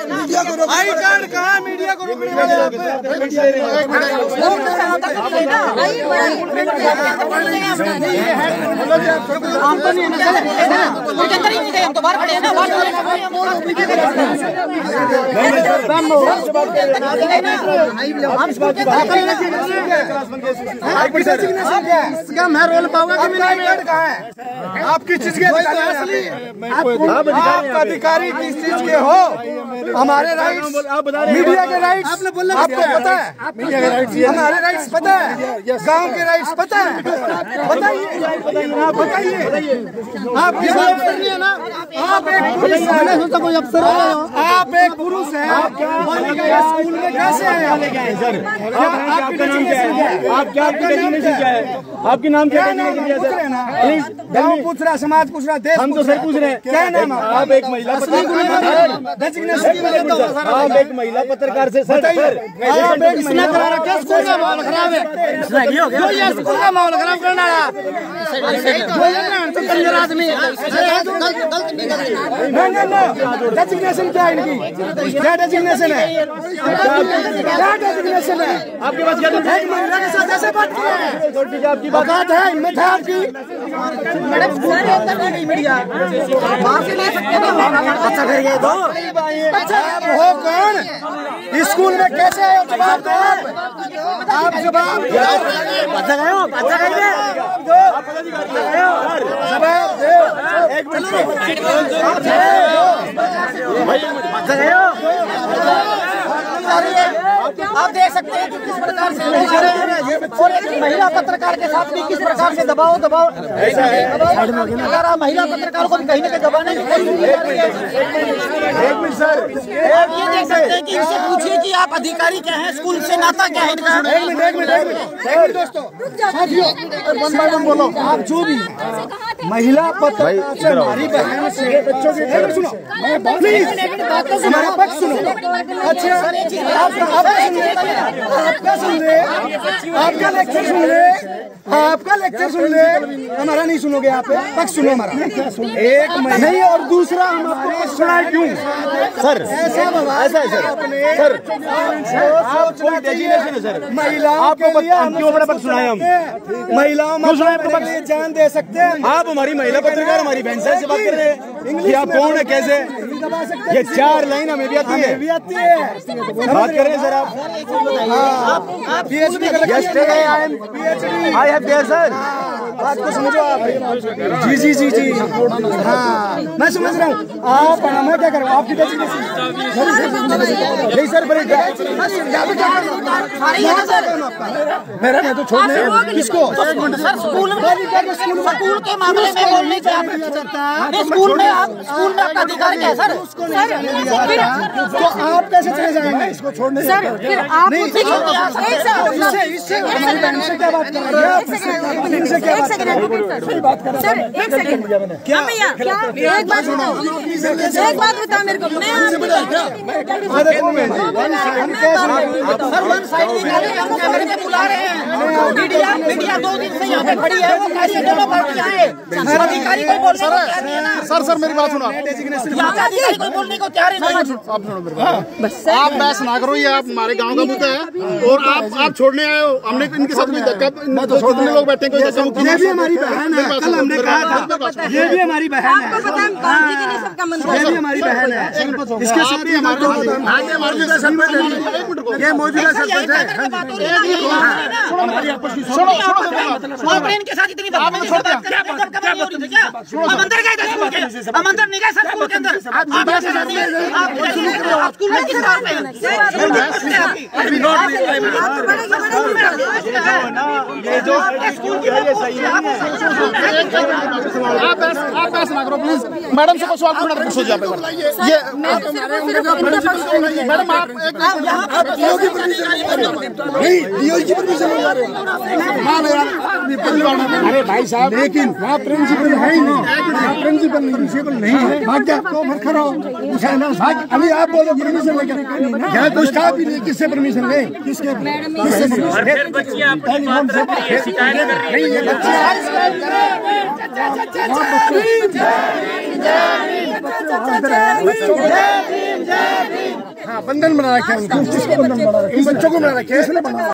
I card कहाँ media को रोकने वाले मैं रोल पाऊंगा कि आप किस चीज के अधिकारी किस चीज के हो? हमारे राइट्स, मीडिया के राइट्स आपको पता है? हमारे राइट्स पता है? गांव के राइट्स पता है? बताइए आप किस अफसर नहीं है ना? आप एक पुरुष है, कोई अफसर है? आप एक पुरुष है, स्कूल में कैसे आए? सर आपका नाम क्या है? आपका डेजिग्नेशन क्या है? आपके नाम क्या है? गाँव पूछ रहा, समाज पूछ रहा, देश हम तो सर पूछ रहे हैं क्या नाम? आप एक महिला आप एक महिला पत्रकार से सर इसने करा रखा स्कूल का माहौल खराब है। स्कूल का माहौल खराब करना डेजिग्नेशन क्या है इनकी? क्या डेजिग्नेशन है? क्या डेजिग्नेशन है आपके पास? क्या महिला के साथ ऐसे बात किया है? आपकी बात है हिम्मत है आपकी? मैडम मीडिया अच्छा कर गए तो आप हो कौन? स्कूल में कैसे आए? जवाब दो आप जवाब आप देख सकते हैं कि किस प्रकार से और एक महिला पत्रकार के साथ भी किस प्रकार से दबाव अगर आप महिला पत्रकार को भी कहीं ना कहीं दबाने की कोशिश ये देख सकते हैं कि इनसे पूछिए कि आप अधिकारी क्या हैं, स्कूल से नाता क्या है इनका? एक मिनट दोस्तों, बोलो आप जो भी महिला पत्रकार से हमारी बहन से बच्चों के सुनो प्लीज हमारा पक्ष सुनो। अच्छा आपका सुन ले, आपका लेक्चर सुन ले, आपका लेक्चर सुन ले, हमारा नहीं सुनोगे आप? पक्ष सुनो हमारा एक नहीं। और दूसरा हम आपको पक्ष सुनाए क्यों सर? ऐसा है सर महिलाओं के लिए हम क्यों बड़ा पक्ष सुनाए? हम महिलाओं में जान दे सकते हैं। आप हमारी महिला पत्रकार हमारी बहन से बात कर रहे हैं, आप कौन है? कैसे ये 4 लाइन हमें भी आती है बात कर रहे हैं सर? आप आई हैव देयर सर, बात को समझो आप। जी हाँ मैं समझ रहा हूँ। आप मैं क्या करूँ? आपकी नहीं सर मेरा मैं तो छोड़ने किसको? स्कूल के मामले में बोलने की स्कूल में आपका अधिकार क्या है सर? तो आप कैसे चले जाएंगे इसको छोड़ने? सर फिर आप इससे क्या बात कर रहे हैं? इनसे क्या बात कर रहे हैं? सर एक सेकंड क्या एक बात बताओ मेरे को। बुला रहे हैं मीडिया 2 दिन से यहाँ पे खड़ी है, वो कैसे दोनों पार्टियां हैं? अधिकारी कोई बोलने को तैयार नहीं है ना? सर मेरी बात सुनो, अधिकारी कोई बोलने को तैयार नहीं है। आप सुनो मेरी बात, आप बहस ना करो, ये आप हमारे गांव का मुद्दा है और आप छोड़ने आए हो। हमने इनके साथ कोई धक्का छोड़ने लोग बैठे कोई धक्का मुक्की। ये भी हमारी बहन है, कल हमने कहा था ये भी हमारी बहन है, ये भी हमारी बहन है। इसके साथ भी मौजूदा सरपंच है, ये मौजूदा सरपंच है। आपने इनके साथ इतनी बात नहीं छोड़ता क्या? हम अंदर गए थे स्कूल के, हम अंदर नहीं गए सर स्कूल के अंदर। आप स्कूल में किस बात पे ये जो स्कूल की है ये सही है। आप ऐसा ना करो प्लीज। मैडम से सवाल पूछना तो पूछो। ये मैडम आप अरे भाई साहब, लेकिन वहाँ प्रिंसिपल है ही नहीं, प्रिंसिपल नहीं है। भाग्य आपको मत खड़ा हो अभी आप बोलो परमिशन लेकर यहाँ कुछ था भी नहीं। किससे परमिशन ले? किसके? बच्चे बंधन बना रखे हैं, इन बच्चों को बना रखे हैं।